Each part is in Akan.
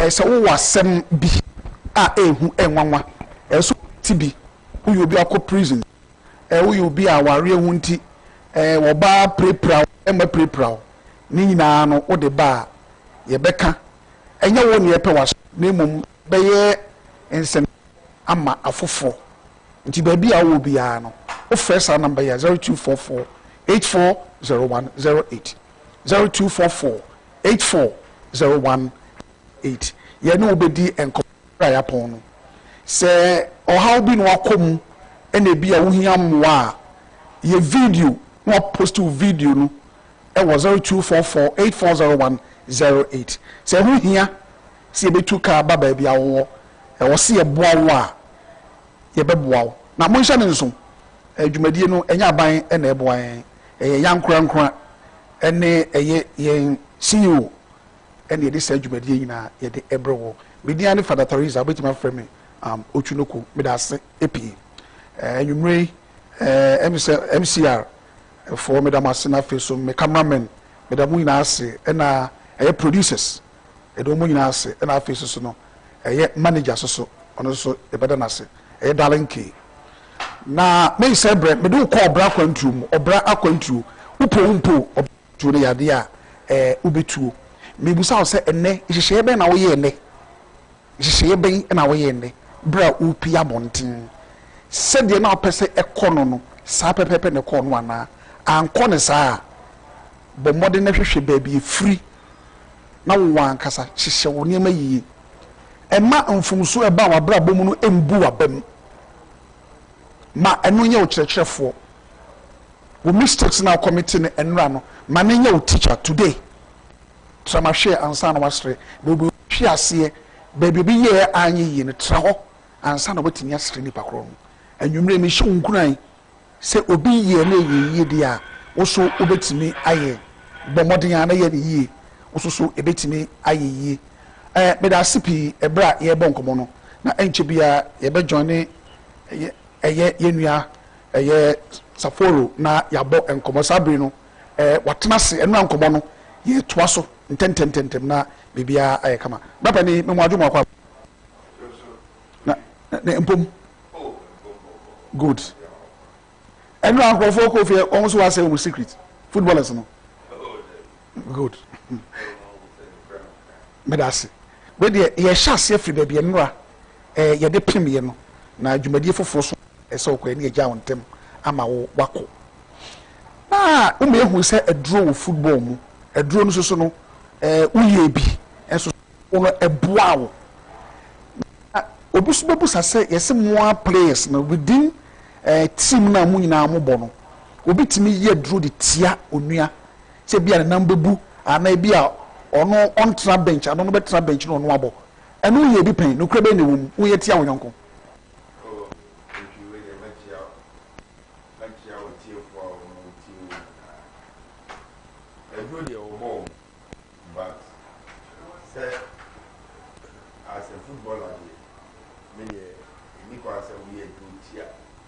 so wo wasem bi a ehu enwanwa so ti bi wo you be akọ prison wo you be aware hu nti wo ba prepra emma prepra ni nyina no wo de ba ye beka enya wo ne epe was na mum beye ensen ama afofo nti ba bi a wo bia no wo first number ya 0244 840108 0244 840108 ye no obedi enko ya pon no se o how bi no akom ene bi a wo hia mwa ye video no post video no e was 0244 840108 se ho hia se betu ka baba bia wo e wo se ye boa wo a ye beboa wo na mo hya ne nso adwumadie no enya aban e na eboa ye yankra ene eye yen CEO ene ye de sa adwumadie nyina ye de ebrewo media ne Father Teresa betima frame Otwinoko medase epi enwumre MCR for Madam Asena Feso, me cameraman, Madam Winase, and producers, and Omunase, and our faces no, managers also, and also a better nase, a darling key. Now, may say, me do call Bra Quantum or Bra Aquantu, Upo, or Julia Dia, Ubitu. Me Busa say, and ne, is she ben away ne? Is she ben and away ne? Bra Upia Montin. Said the now per se a corner, Sapa Pepe ne corner. And corners are but modern efficient baby free now one cassa she shall near me a ma and from so about a brabomu and boo a bem ma and no yo church for we mistakes now committing and run my yo teacher today so my share and son was straight baby she see baby be here and ye in a travel and son of what in your street and you may me show crying. Se obi ye na ye dia wo so obetimi aye bomodin ana ye ye wo so ebetimi aye ye me da sipi ebra ye bonkomo no na enche bia ye be join eye yenua eye saforo na yabo enkomo sabri no watena se enu ankomo no ye toa so ntententem na bibia aye kama baba ni me mo adwo akwa na empom good. And now, for almost was a secret. Footballers, no. Good. Medasi. But ye shall see free baby and ra. Ye de premier no. Na jumadi for force. So when ye down them, ama wako. Ah, who say a draw of football, a draw no so no. Uye bi. And so a bow. Obusubebusa say yes, more players no within. Team na mu nyina mo bo no obitimi ye draw the tia onua se bia na nambebu ana bia ono on tra bench ano no betra bench no ono abo eno ye bi pen no kra be ne wom wo ye tia wonyanko as a footballer me ni kwa say we do tia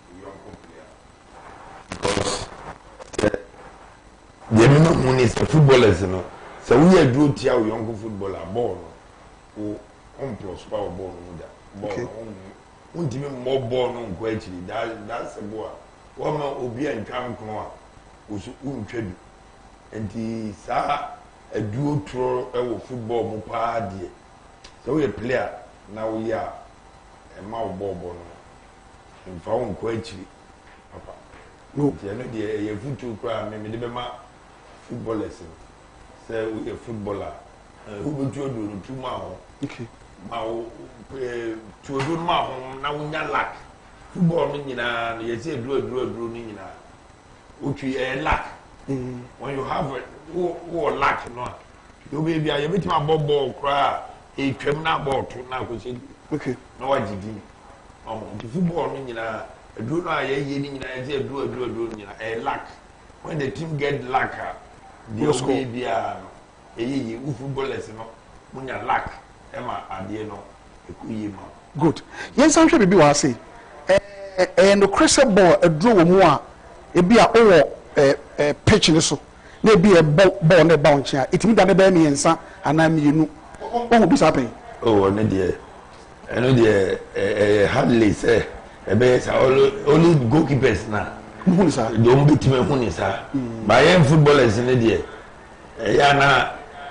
the minimum is the footballers, you know. So we are doing tia young footballer ball, or on plus power ball, ball, even more ball on quality. That's a boy. One man will be in town, who's untrade, and the sa a dual throw football more party. So we a player now. We are a mouth ball, and found quality. No, you football crowd, maybe the footballers. Say we a footballer. Who will do 2 miles? Okay. Now, to do my now we not lack. Football meaning, you say, draw, meaning, which we a lack. When you have it, who lack, no. You may be a bit my ball cry, a criminal ball to now. Okay. No, I did. The football meaning, do not a lack. When the team get lack, they will be a footballers, when you lack, Emma, and you know, good. Yes, I'm sure be say. And the crescent ball, a draw more, it be a pitch in the so. There be a ball on the bounce here. It means that the baby and son, and I'm you know, what will be happening. oh no dear eno dear hardly say ebe say only goalkeepers na hu ni sa don't beat me hu ni sa by footballers ne dear ya na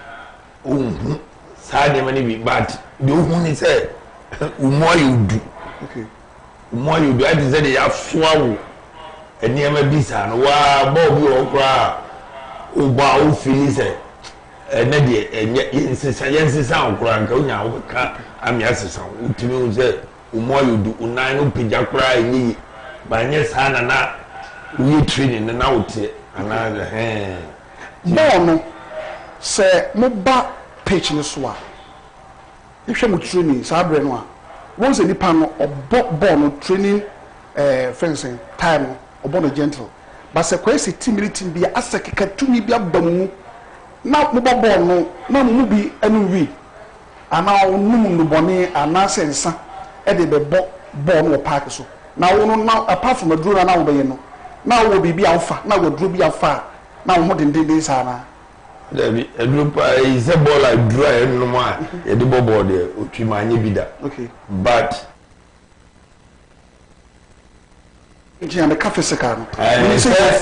saa de many be but the hu ni say more you do okay more you do I say they have swawo eni ema bi sa no wa ball bi okra o ba o feel say na de yensesa okra nka onya wo ka amiasesa utimi u say more you do unan no pija kra eni ba nye sa na we training na wote ana ball no say mo ba pitch ni so a ihwe mo training sa abre no a won se nipa no ball no training fencing time obo no gentle but se kwesi team bi asakeka tumi bi abamu na mo ball no na mo bi anu wi ana onum no bone ana sensa e de be ball no park so na wo no na apart from aduro na wo be no na wo bibi afa na wo duro bi afa na wo dendenden sa na Debbie, a group is a ball like dry no more. A double ball there, which you might be that. Okay. But the cafe second. we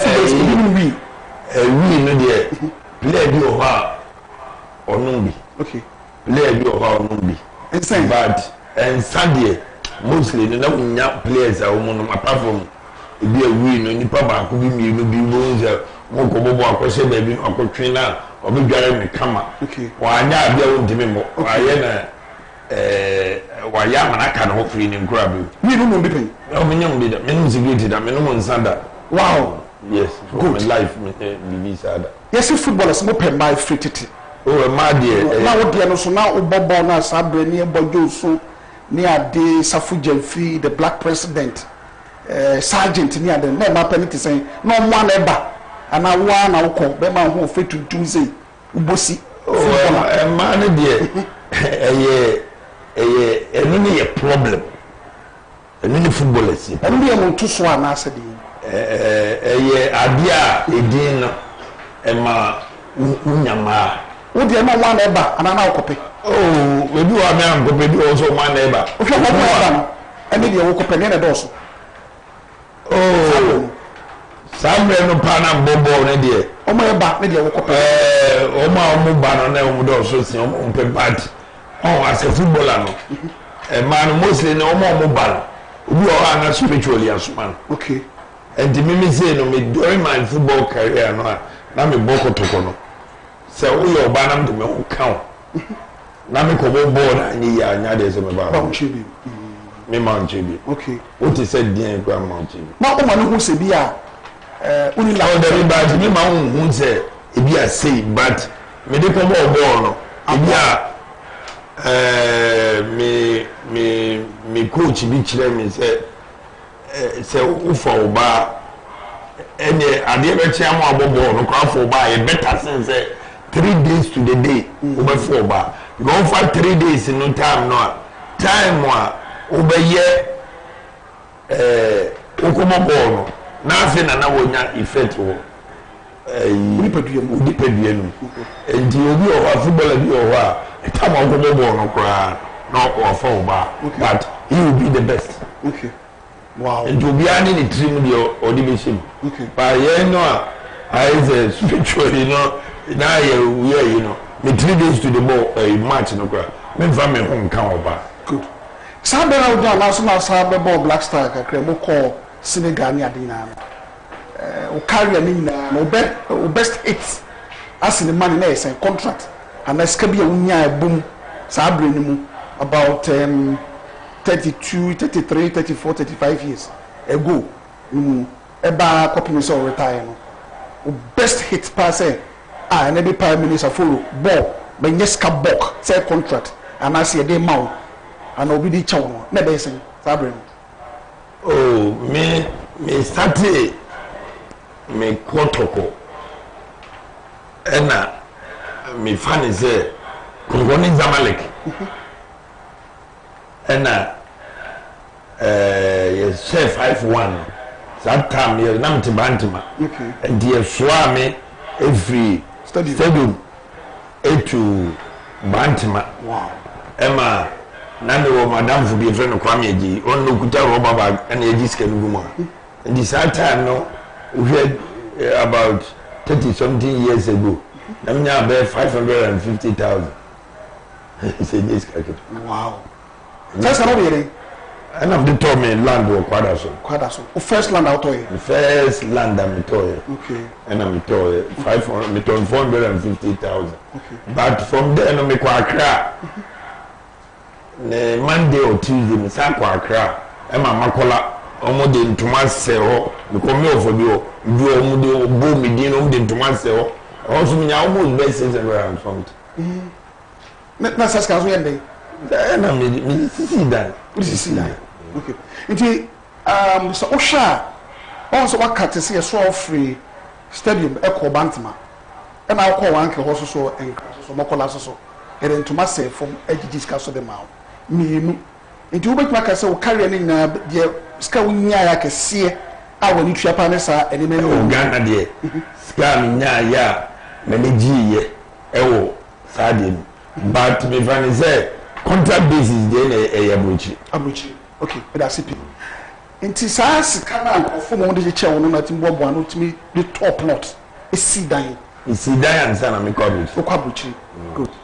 no there. Play a bit or no. Okay. Play a bit or no. But and Sunday mostly the no players are apart from be a win on the papa could be bones. Moko bobo akose baby akotwe na obedware me kama wa anya abia wondime mo wa ye na wa ya manaka na hofri ni nkura bi we no mo bipen o menyam bi da menum security da menum nsanda wow yes good life me sada yes footballers mo pe my fititi o ma de na wo de no so na wo bobo na sabre ni bojo so ni ade Sarfo Gyamfi the black president sergeant ni ade na ma penity say no mo na eba ana wa na uko be ma ho fe tuntum sei ubosi ma ne de eno ne ye problem eno ne footballers eno ne mo to so ana ase de adia edin no ma unyama wo de ma wa na eba ana na ukope oh we do am am go be do also ma na eba o fe mo eba no eno de wo kope ne na do so oh Sambre no pana bobo ne de omo eba ne de wo kope omo ba no na omo do so si omo pe bad as a footballer no man mostly no omo ba no obi o ana spiritually asuman okay and me say no me during my football career no na me bo Kotoko no se o yo ba na me ho kan na me ko bo na ni ya nya de se me ba me man chibi okay what he said den kwa man chibi na o ma no ho se bi a uni la the bad me ma hu say e bi a say but me de ko ball no e bi a me coach bi kire me say u for ba ene ade be chia mo abobo no kwa for ba e better since 3 days to the day u be for ba go for 3 days no time no time wa u be ye u ko mo ball no na afi na wonya effect wo nipadua no enti obi o ha footballer bi o ha time o go ball no kra na o fa o ba but he will be the best okay wow enti obi ani ni trim bi o di be shim okay ba ye no I say spiritually no na ye we you know me 3 days to the ball match no kra me fa me ho nkan o ba good sabe na o na so na sabe ball black star kakra mo call Senegal ni adina o carry ni na o best hits as in the man na yes contract and as kabia unya boom sabre ni mu about 32 33 34 35 years ago eba copy so retire no o best hit pass na be prime minister follow ball ben yes ka bok say contract and as ye dey maw and obi di chaw no na be say sabre oh me started me Kotoko ena me fan say Kongoni Zamalek ena yes chef 5-1 that time ye nam te bantima okay and ye swa me every stadium to bantima wow Emma na me wo madam fu bi friend Kwame Eji on no kuta rubber bag and Eji scan guma and this time no we had about 30 something years ago na me about 550,000 say this kake wow first time we and I'm the told me land or kwadaso first land out here the first land I'm told okay and I'm told 450,000 okay but from there no me kwa Accra Monday or Tuesday me sa kwa Accra e ma makola omo de ntuma se ho me ko me ofo bi o bi omo de obo mi din omo de ntuma se ho also me nya almost best around something na saska so yende na me see that okay nti so osha also wakati se so free stadium e ko bantama e na ko wanke ho so so makola so e de ntuma se from ejiji ska so de ma mienu nti wo betuma ka se wo carry ni na de ska wo nya ya kese a woni tua pa ne sa eni me no Ghana de ska mi nya ya me ne jiye e wo sa de but me fan say contract basis de na e abrochi okay but that's it nti sa sika na ofo mo de che wo no na timbo bo anu timi the top lot e si dan ansa na me ko abrochi good